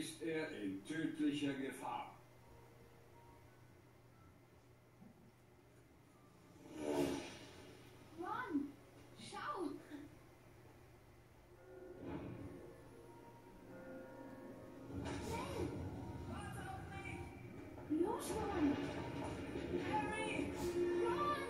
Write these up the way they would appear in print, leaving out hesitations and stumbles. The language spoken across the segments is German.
ist er in tödlicher Gefahr. Ron, schau! Schnell! Warte auf mich! Los, Ron! Harry! Ron!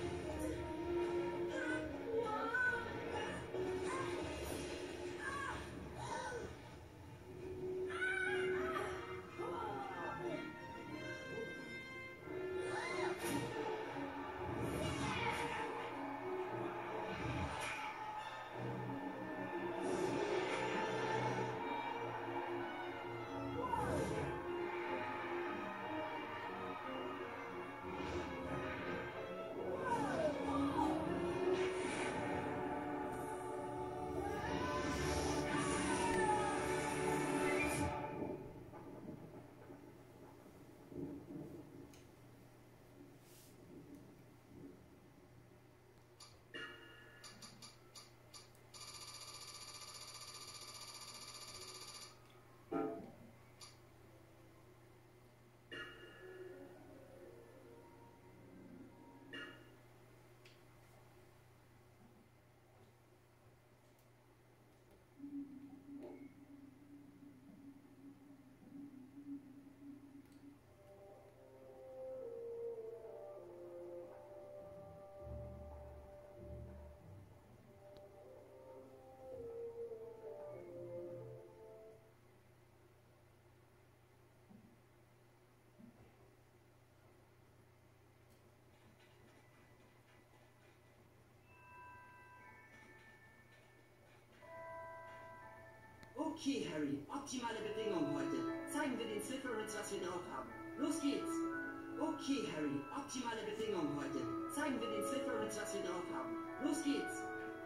Okay, Harry, optimale Bedingungen heute. Zeigen wir den Slytherins, was wir drauf haben. Los geht's! Okay, Harry, optimale Bedingungen heute. Zeigen wir den Slytherins, was wir drauf haben. Los geht's!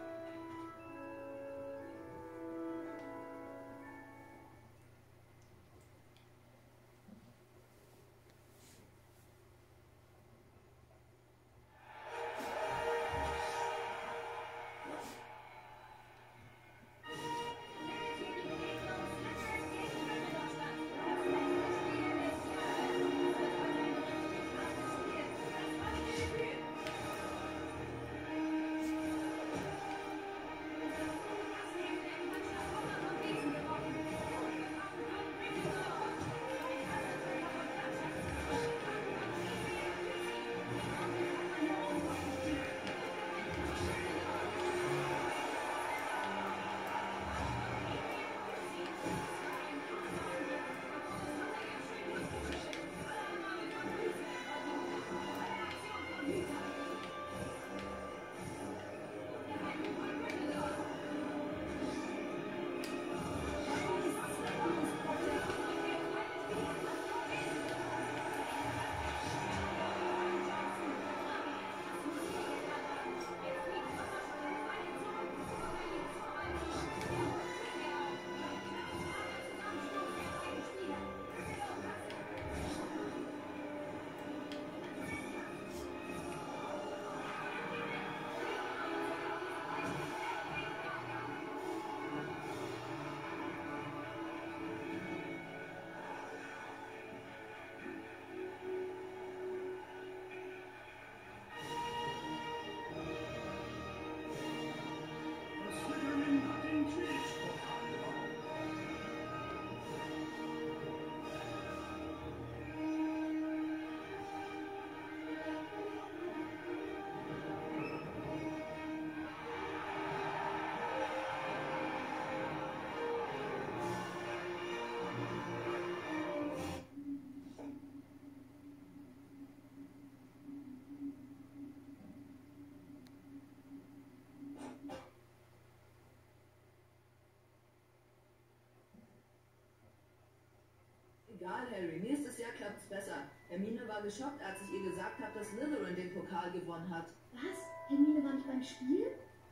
Egal, Harry, nächstes Jahr klappt's besser. Hermine war geschockt, als ich ihr gesagt habe, dass Slytherin den Pokal gewonnen hat. Was? Hermine war nicht beim Spiel?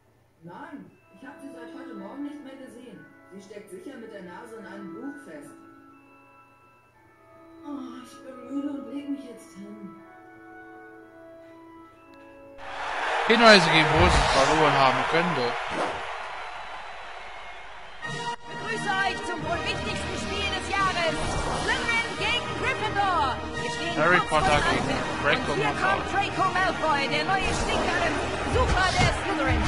Nein, ich habe sie seit heute Morgen nicht mehr gesehen. Sie steckt sicher mit der Nase in einem Buch fest. Oh, ich bin müde und leg mich jetzt hin. Hinweise geben, wo es verloren haben könnte. Begrüße euch zum wohl wichtigsten Spiel des Jahres. Slytherin gegen Gryffindor. Wir stehen Harry kurz vor Potter dem gegen Angriff. Draco Und hier Malfoy. kommt Draco Malfoy, der neue stinkende Super der Slytherin.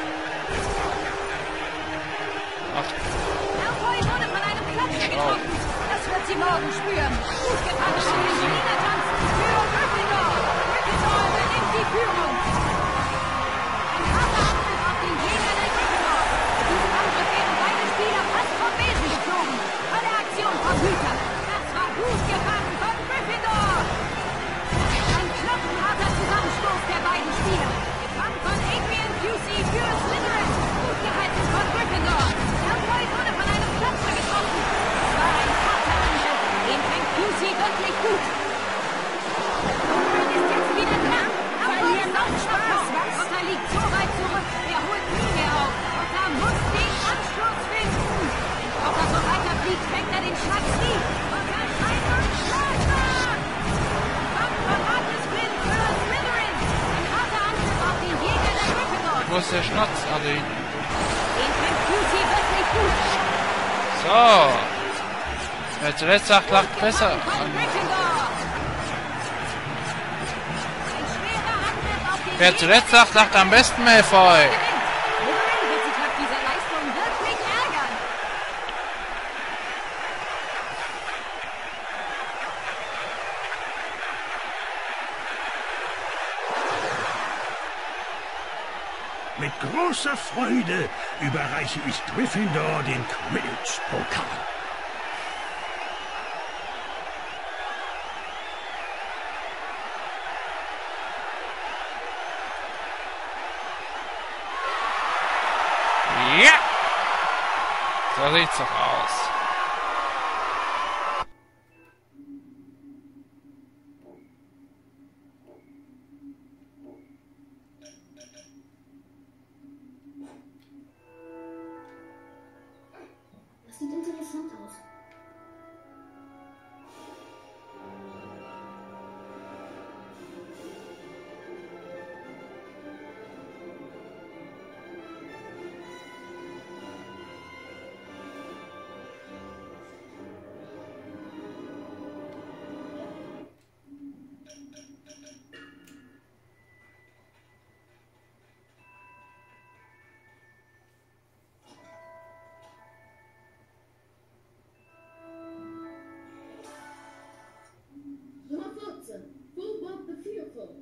Malfoy wurde von einem Klatscher getroffen. Das wird sie morgen spüren. Gut gefangen von den Niedertanz für Gryffindor. Gryffindor übernimmt die Führung. Ein harter Angriff auf den Gegner der Gryffindor. Bei diesem Angriff werden beide Spieler fast vom Besen geflogen. Tolle Aktion vom Hüter. Das war gut gefangen von Gryffindor. Ein knochenharter Zusammenstoß der beiden Spieler. Gefangen von Adrian Pusey für Slytherin. Gut gehalten von Gryffindor. Malfoy wurde von einem Klatscher getroffen. Das war ein harter Angriff. Den fängt Pusey wirklich gut. Slytherin ist jetzt wieder dran. Malfoy ist auf Spaß. Potter liegt so weit zurück. Er holt nie mehr auf. Potter muss den Anschluss finden. Wenn Potter so weiterfliegt, fängt er den Schnaps nie. Potter schreit und schlagen. Verrates Flynn für Slytherin. Ein harter Angriff auf den Jäger der Gryffindor. Wo ist der Schnatz, Adi? Den fängt Pusey wirklich gut. So. Wer zuletzt sagt, lacht besser. Von Gryffindor. Ein schwerer Angriff auf den Wer Jäger zuletzt der sagt, lacht am besten Malfoy. gewinnt. Slytherin wird sich nach dieser Leistung wirklich ärgern. Mit großer Freude überreiche ich Gryffindor den Quidditch-Pokal. Ja. So sieht's doch aus. Das sieht interessant aus. Nummer 14. Fulbert the Fearful.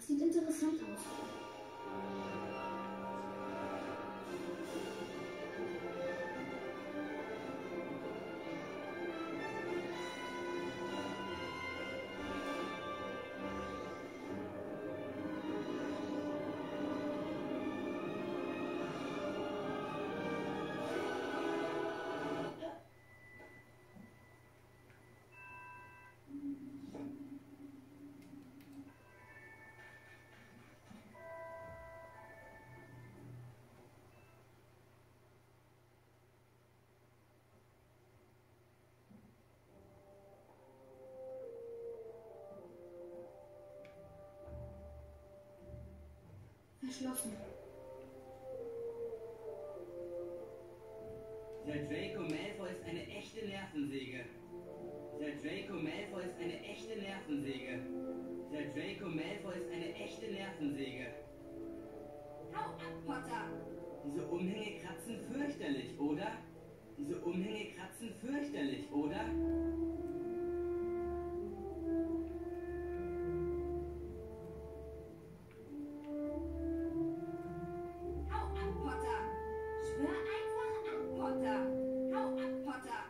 sieht interessant aus. Verschlossen. Der Draco Malfoy ist eine echte Nervensäge. Der Draco Malfoy ist eine echte Nervensäge. Der Draco Malfoy ist eine echte Nervensäge. Hau ab, Potter! Diese Umhänge kratzen fürchterlich, oder? Diese Umhänge kratzen fürchterlich, oder? Hau ab, Potter! Schwör einfach ab, Potter! Hau ab, Potter!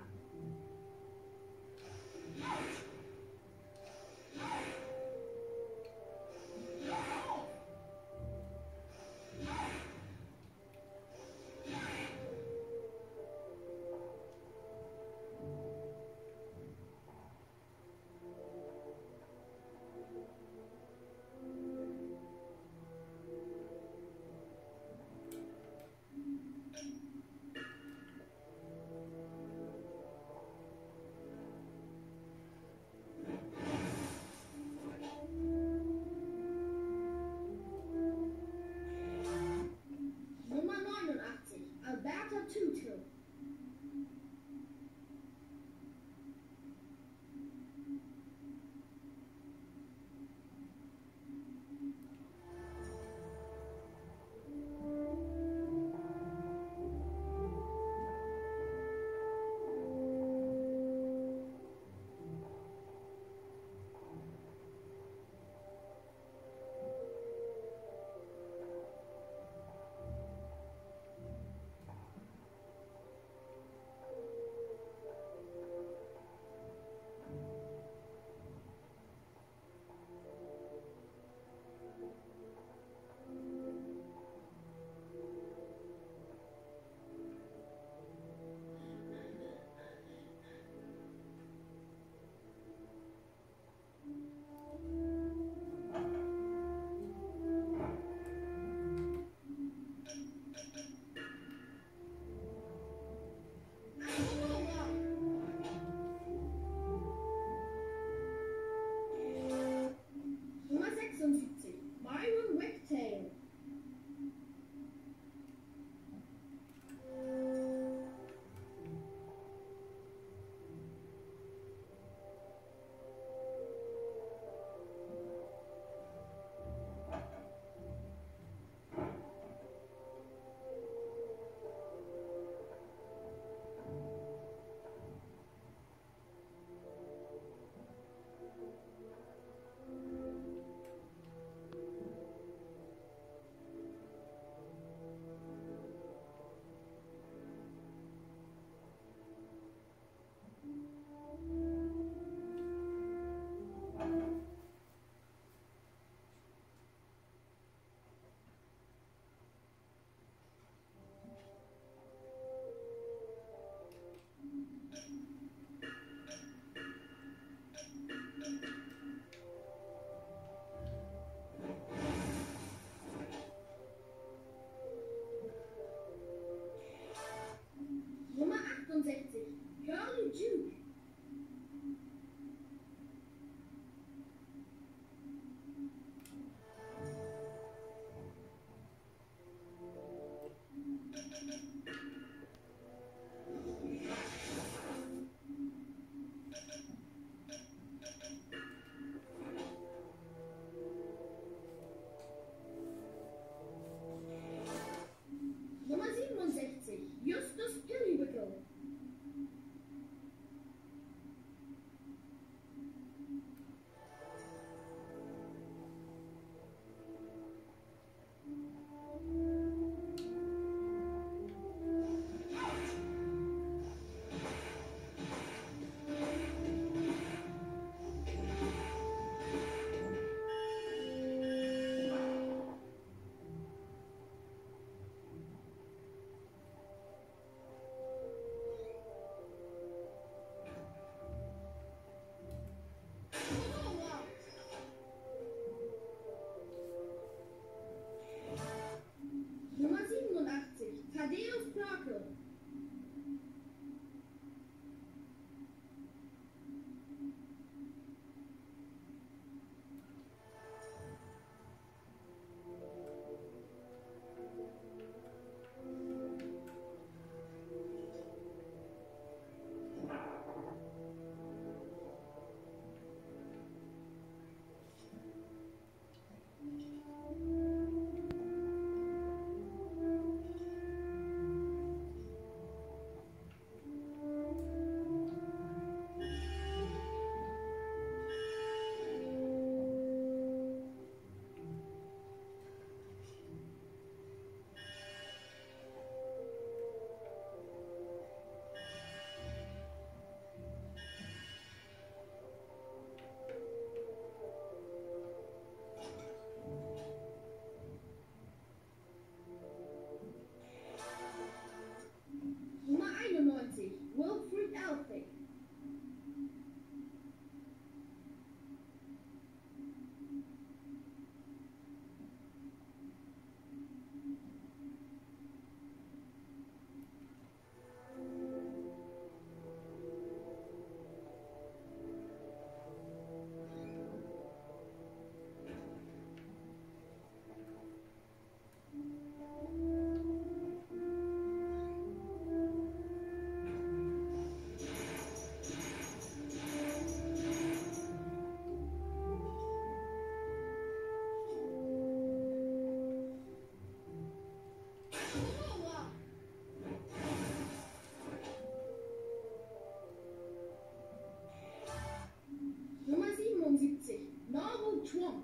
Twonk.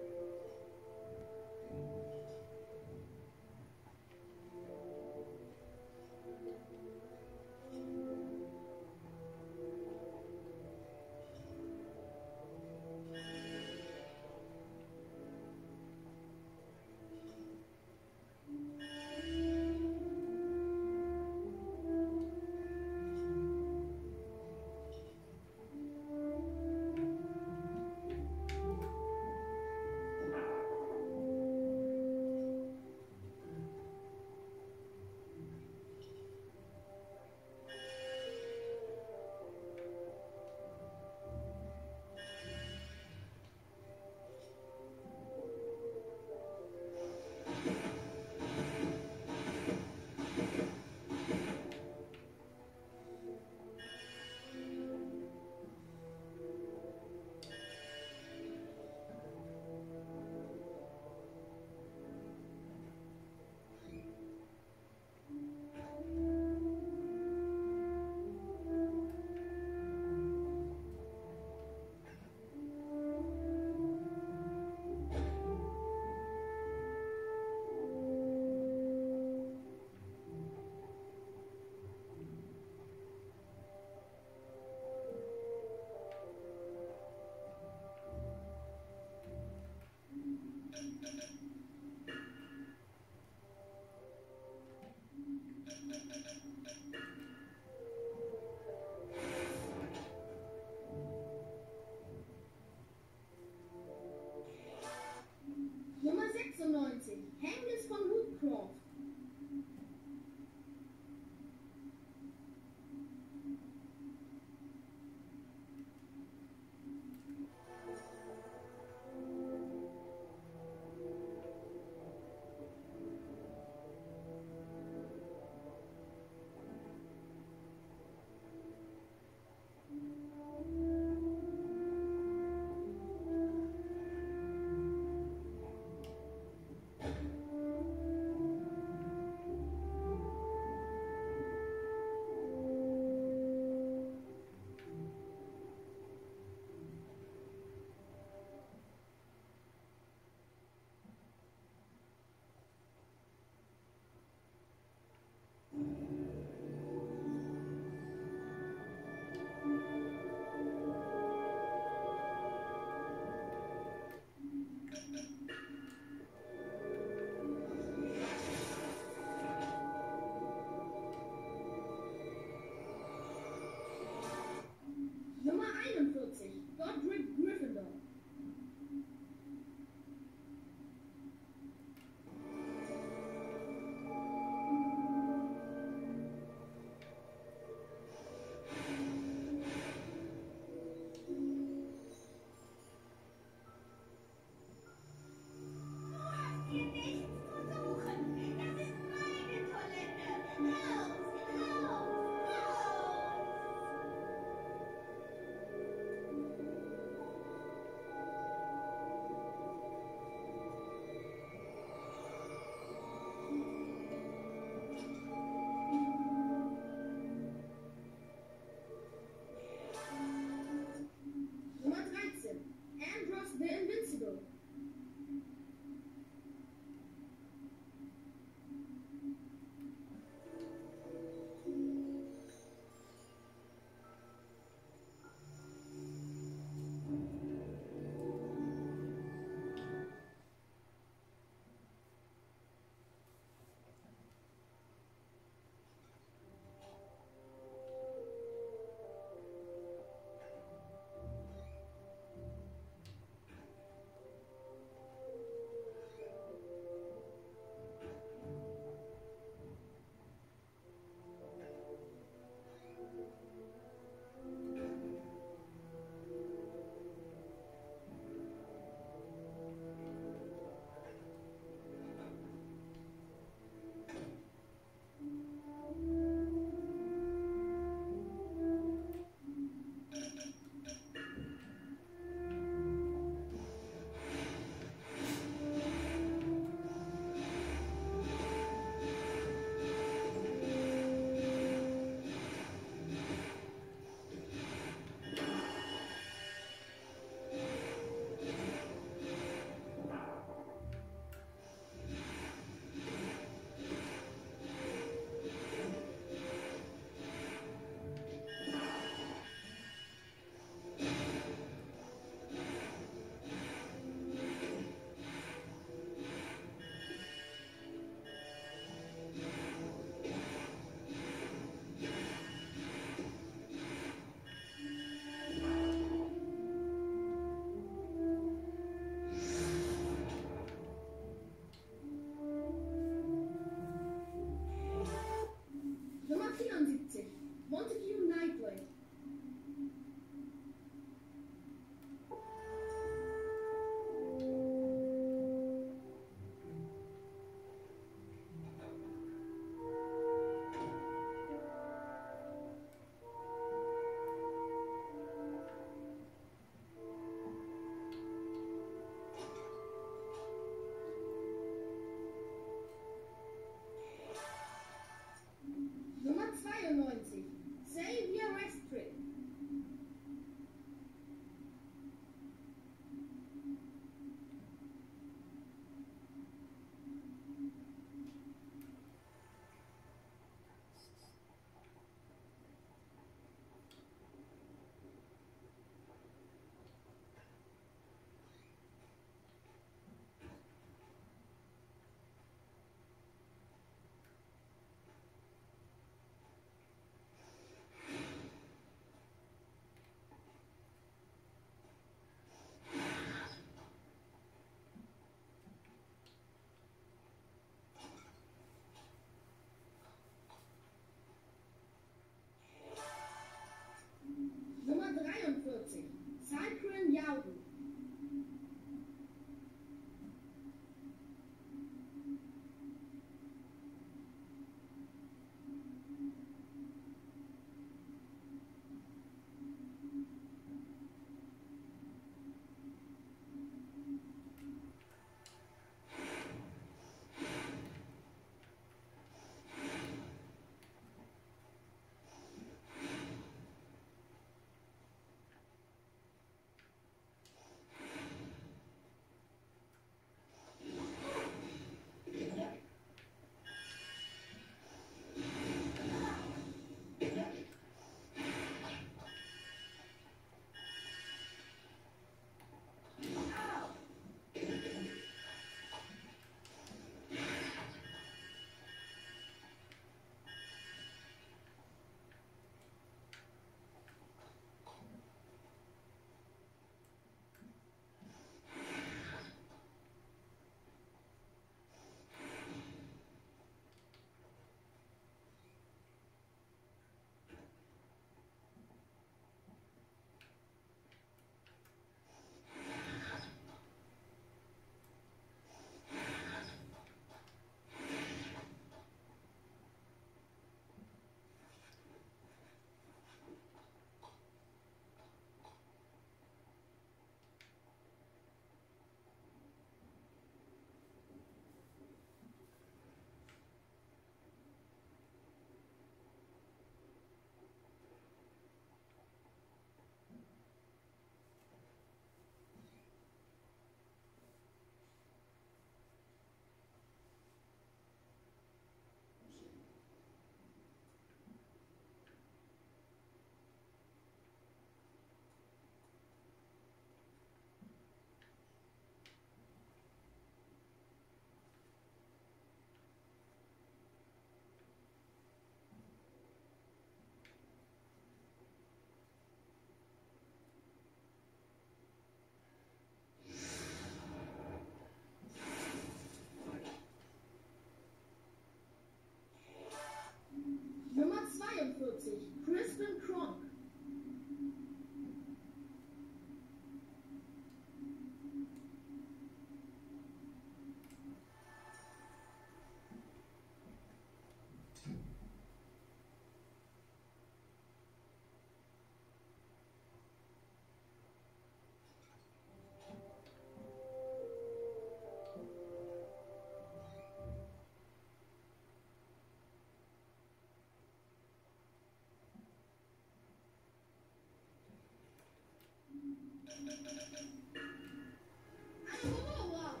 Aurora!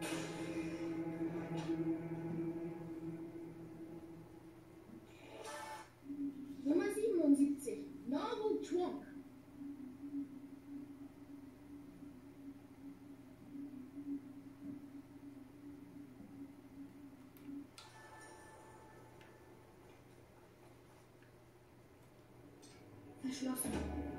Nummer 77, Naru Twonk. Verschlossen.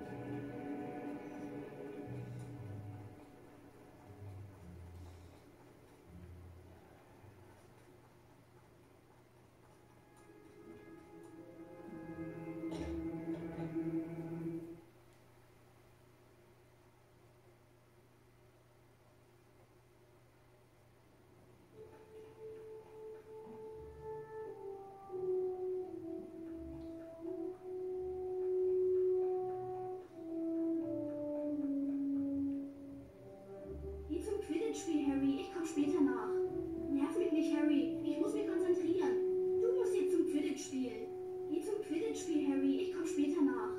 Geh zum Quidditch-Spiel, Harry. Ich komm später nach. Nerv mich nicht, Harry. Ich muss mich konzentrieren. Du musst jetzt zum Quidditch-Spiel. Geh zum Quidditch-Spiel, Harry. Ich komm später nach.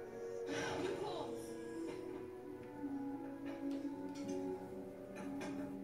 Du kommst.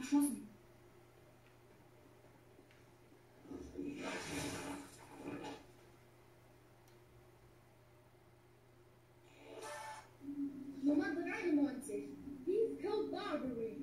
verschlossen. Nummer 93. Heathcote Barbary.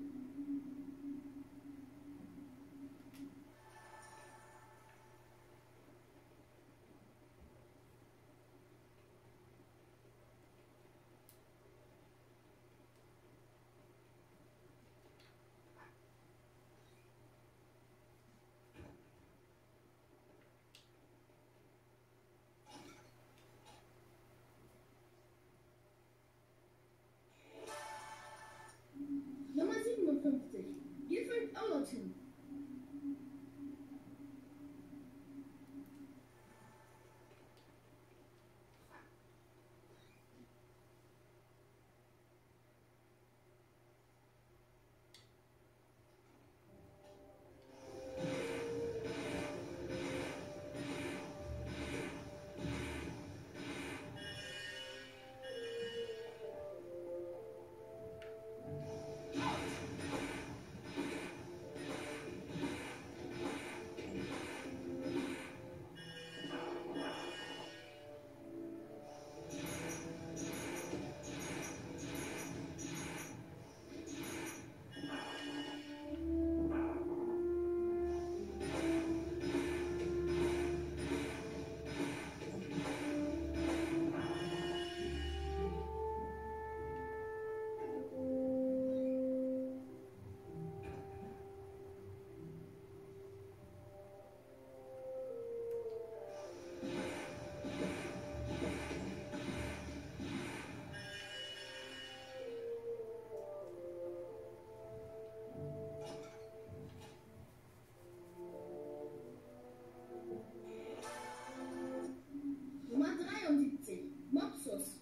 Nummer 57. Gifford Overton. Nummer 73. Mopsus.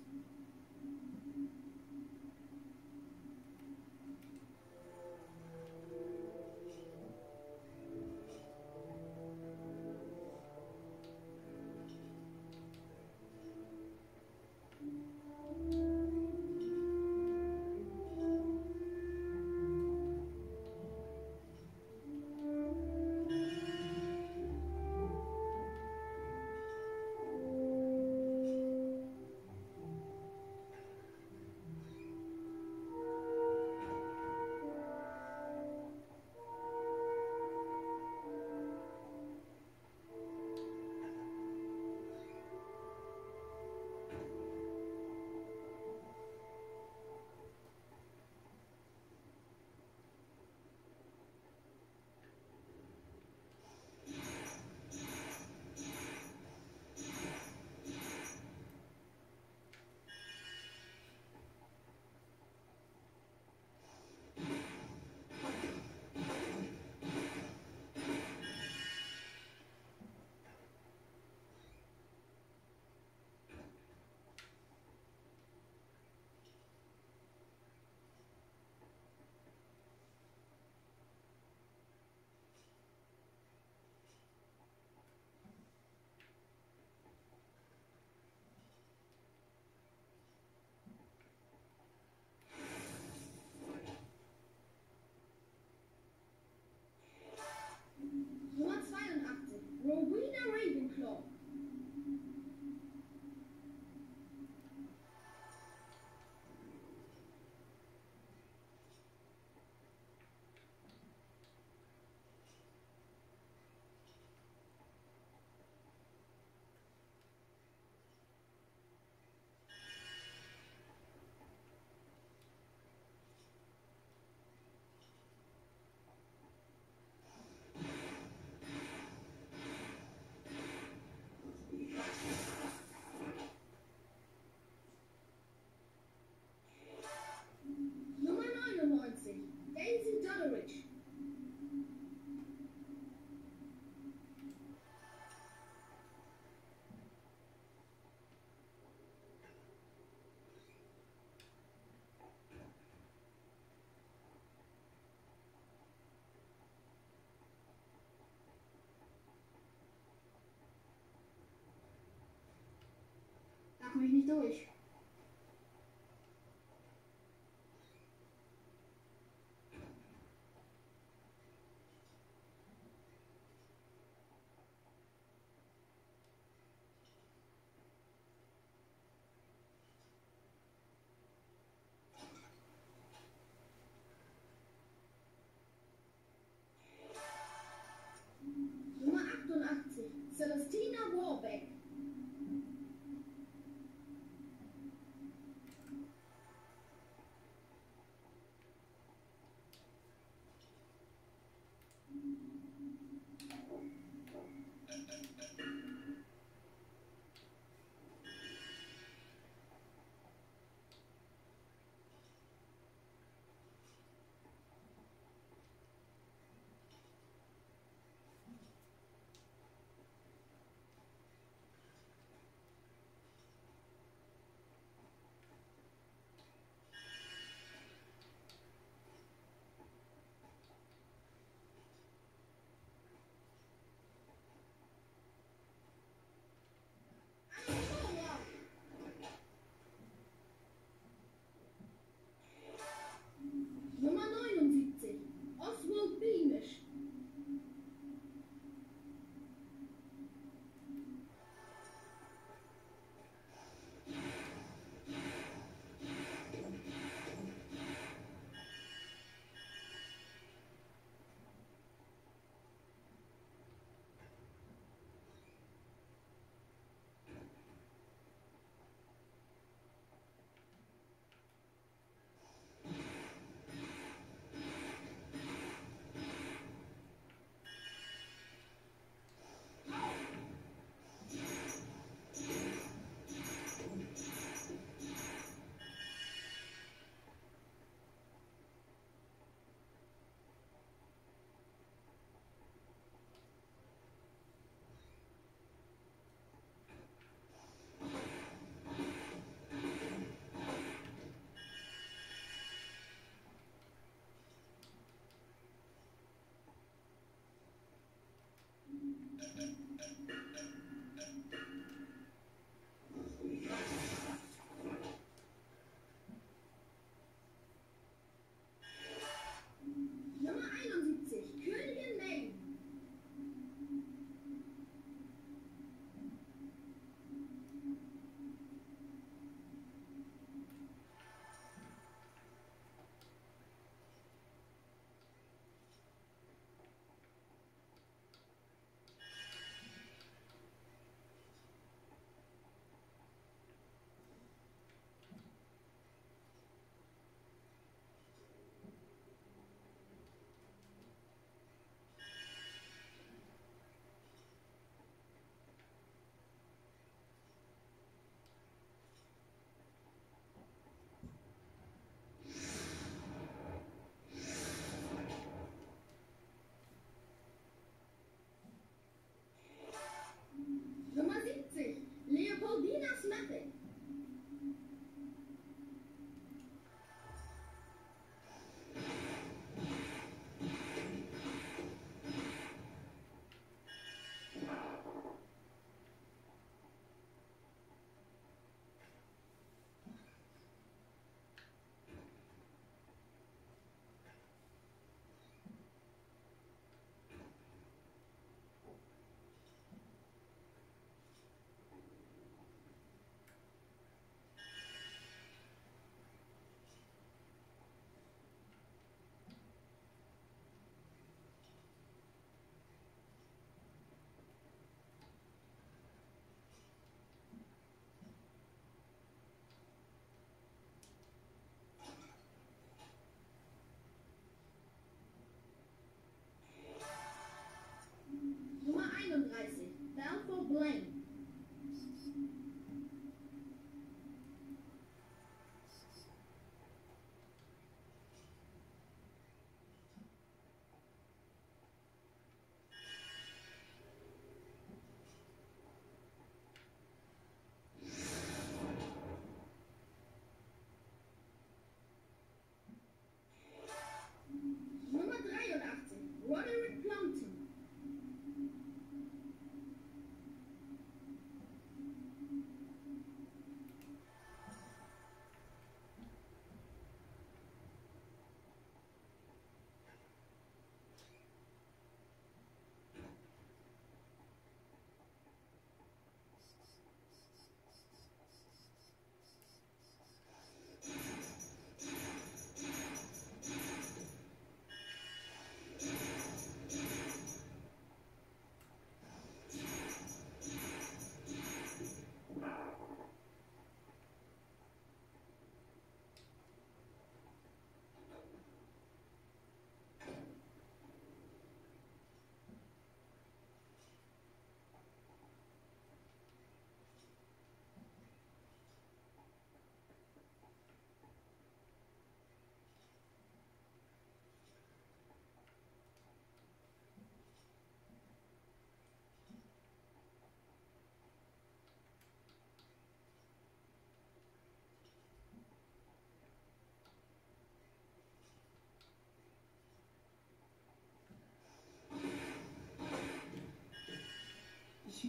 Nummer 82. Rowena Ravenclaw. Nummer 99. Daisy Dodderich. Da komme ich nicht durch.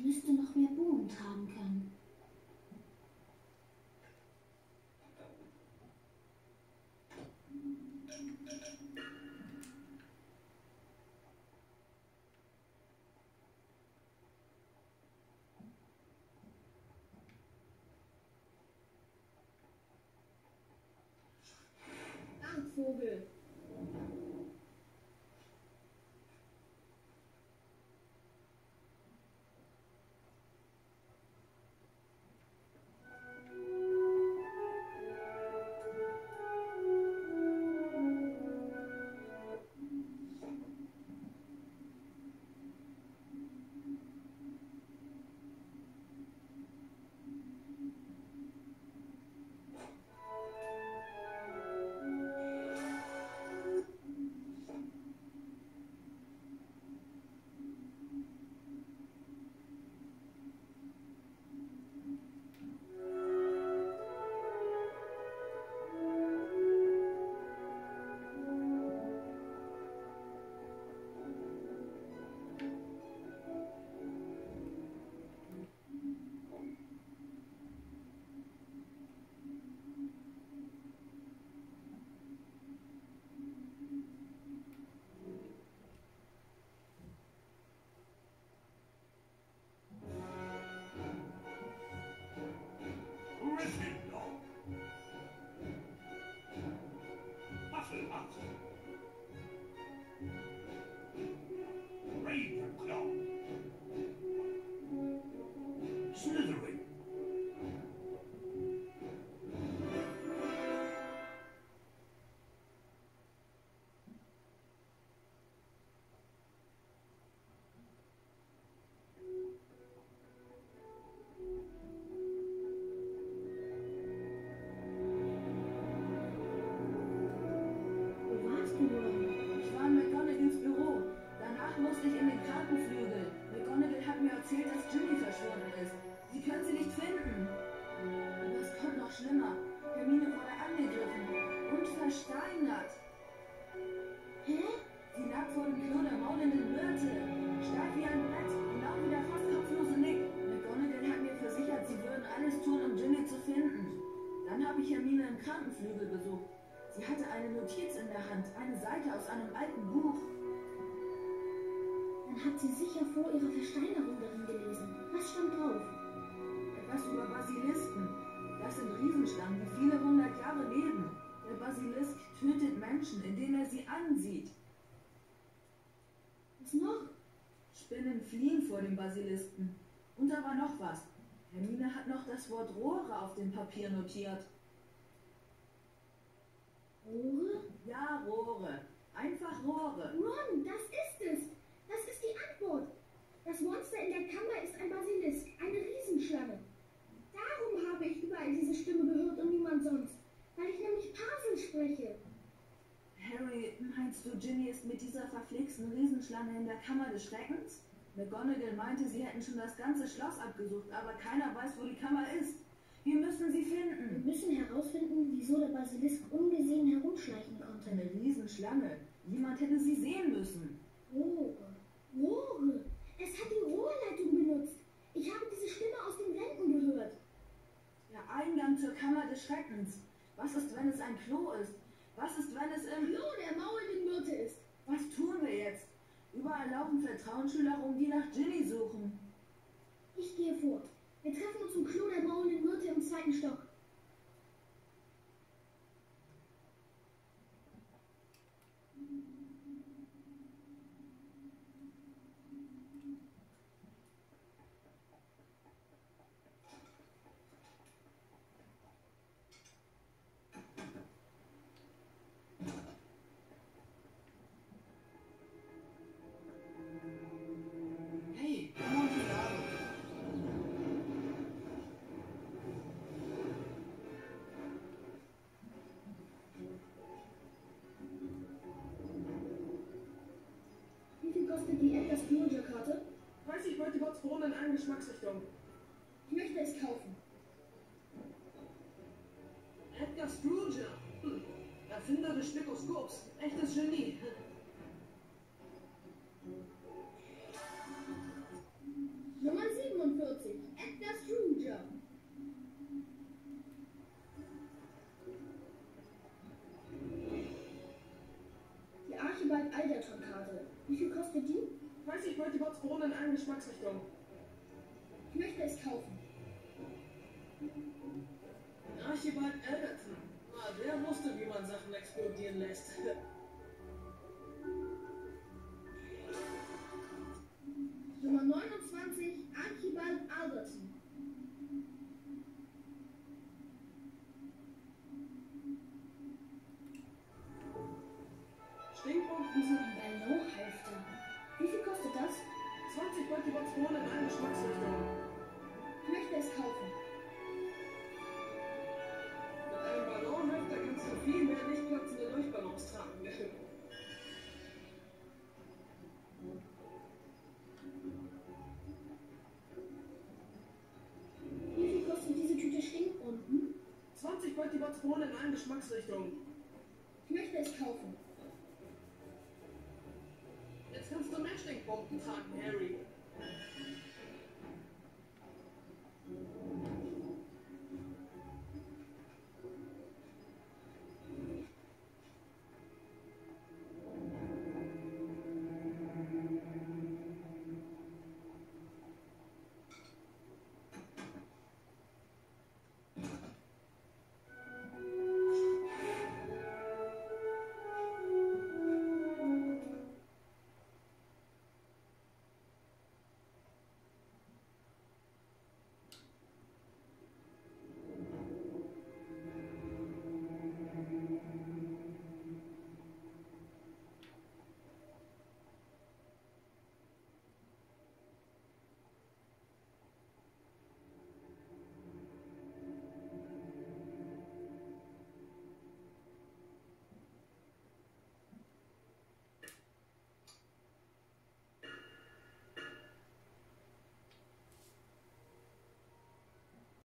müsste noch mehr Bohnen tragen können. Vogel. Ich war in McGonagalls Büro. Danach musste ich in den Krankenflügel. McGonagall hat mir erzählt, dass Ginny verschwunden ist. Sie können sie nicht finden. Aber es kommt noch schlimmer. Hermine wurde angegriffen und versteinert. Hä? Sie lag vor dem Klo der maulenden Myrte. Steif wie ein Brett, genau wie der fast kopflose Nick. McGonagall hat mir versichert, sie würden alles tun, um Ginny zu finden. Dann habe ich Hermine im Krankenflügel besucht. Sie hatte eine Notiz in der Hand, eine Seite aus einem alten Buch. Dann hat sie sicher vor ihrer Versteinerung darin gelesen. Was stand drauf? Etwas über Basilisken. Das sind Riesenschlangen, die viele 100 Jahre leben. Der Basilisk tötet Menschen, indem er sie ansieht. Was noch? Spinnen fliehen vor dem Basilisken. Und da war noch was. Hermine hat noch das Wort Rohre auf dem Papier notiert. Rohre? Ja, Rohre. Einfach Rohre. Ron, das ist es. Das ist die Antwort. Das Monster in der Kammer ist ein Basilisk, eine Riesenschlange. Darum habe ich überall diese Stimme gehört und niemand sonst. Weil ich nämlich Parsel spreche. Harry, meinst du, Ginny ist mit dieser verflixten Riesenschlange in der Kammer des Schreckens? McGonagall meinte, sie hätten schon das ganze Schloss abgesucht, aber keiner weiß, wo die Kammer ist. Wir müssen sie finden. Wir müssen herausfinden, wieso der Basilisk ungesehen herumschleichen konnte. Eine Riesenschlange. Niemand hätte sie sehen müssen. Rohre. Rohre. Es hat die Rohrleitung benutzt. Ich habe diese Stimme aus den Wänden gehört. Der Eingang zur Kammer des Schreckens. Was ist, wenn es ein Klo ist? Was ist, wenn es im... Klo der maulenden Myrte ist. Was tun wir jetzt? Überall laufen Vertrauensschüler rum, die nach Ginny suchen. Ich gehe vor. Wir treffen uns im Klo der maulenden Myrte im 2. Stock. Hey, Amontillado. Wie viel kostet die Edgar Scrooge-Karte? 30 Multibots in eine Geschmacksrichtung. Ich möchte es kaufen. Edgar Scrooge. Erfinder des Stethoskops. Echtes Genie. Nummer 7 Wie viel kostet die? 30 Multibots Bohnen in allen Geschmacksrichtungen. Ich möchte es kaufen. Archibald Alderton. Na, der wusste, wie man Sachen explodieren lässt. Nummer 29, Archibald Alderton. Stinkbomben sind Ballonhalfter. Wie viel kostet das? 20 Multibots Bohnen in allen Geschmacksrichtungen. Ich möchte es kaufen. Mit einem Ballonhalfter kannst du viel mehr nicht platzende Leuchtballons tragen. Wie viel kostet diese Tüte Stinkbomben? 20 Multibots Bohnen in allen Geschmacksrichtungen. Ich möchte es kaufen. Jetzt kannst du mehr Stinkbomben tragen, Harry.